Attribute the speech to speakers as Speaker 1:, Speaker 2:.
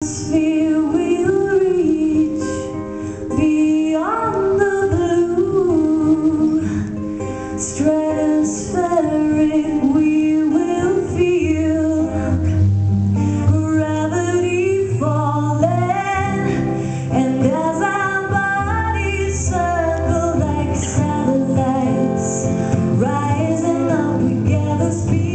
Speaker 1: Sphere will reach beyond the blue. Stratospheric, we will feel gravity falling, and as our bodies circle like satellites, rising up, we gather speed.